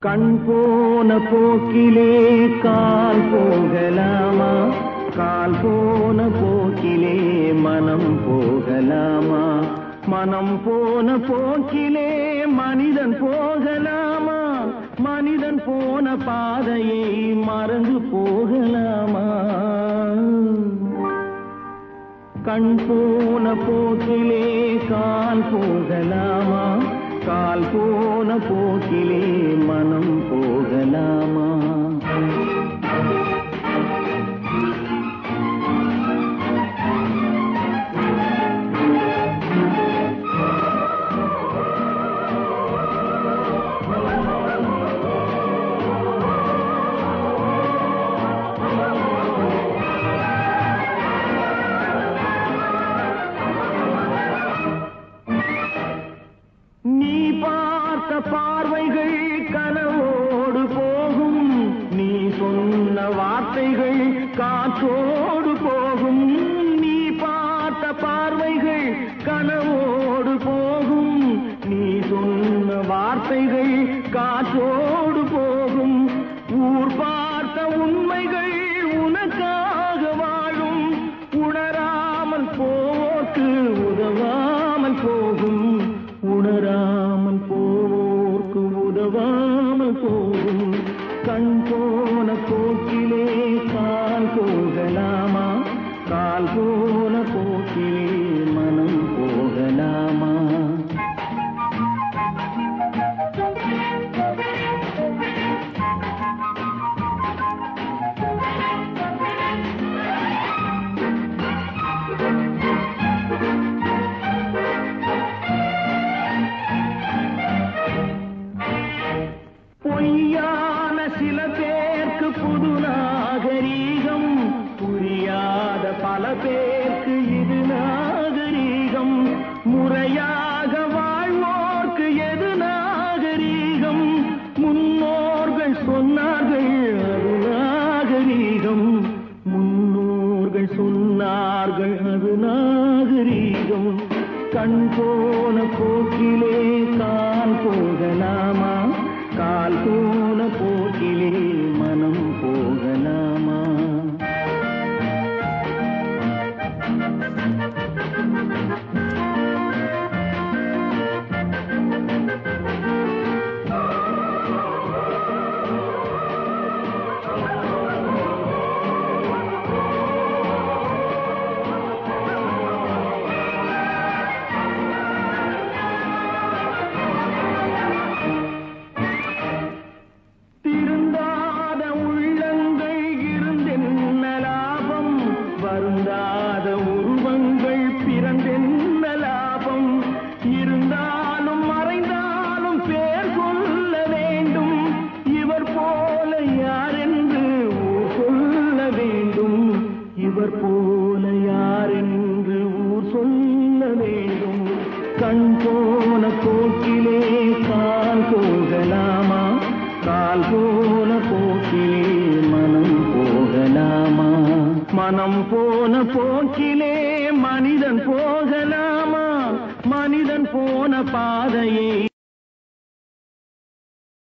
கண் போன போக்கிலே கால் போகலாமா? கால் போன போக்கிலே மனம் போகலாமா? மனம் போன போக்கிலே மனிதன் போகலாமா? மனிதன் போன பாதையை மறந்து போகலாமா? கண் போன போக்கிலே கால் போகலாமா? கால் போன போக்கிலே மனம் போகலாமா? நீ பார்த்த பார்வைகள் கனவோடு போகும், நீ சொன்ன வார்த்தைகள் காற்றோடு போகும். நீ பார்த்த பார்வைகள் கனவோடு போகும், நீ சொன்ன வார்த்தைகள் காற்றோடு போகும். ஊர் பார்த்த உண்மைகள் உனக்காக வாழும், உணராமல் போக்கு உதவாமல் போகும். உணராமல் போவோர்க்கு உதவாமல் போகும். கண் போன போக்கிலே கால் போகலாமா? கால் போன போக்கிலே மனம் போகலாமா? பொய்யான சில பேருக்கு புது நாகரீகம், புரியாத பல பேருக்கு இது நாகரீகம். முறையாக வாழ்வோர்க்கு எது நாகரீகம்? முன்னோர்கள் சொன்னார்கள் அது நாகரீகம். முன்னோர்கள் சொன்னார்கள் அது நாகரீகம். கண் போன போக்கிலே கால் போகலாமா? கால் போன போக்கிலே மனம் போகலாமா? வருந்தாத உருவங்கள் பிறந்தென்ன லாபம்? இருந்தாலும் மறைந்தாலும் பேர் சொல்ல வேண்டும். இவர் போல யார் என்று ஊர் சொல்ல வேண்டும். இவர் போல யார் என்று ஊர் சொல்ல வேண்டும். கண் போன போக்கிலே கால் போகலாமா? கால் போன போக்கிலே மனம் போகலாமா? மனம் போன போக்கிலே மனிதன் போகலாமா? மனிதன் போன பாதையை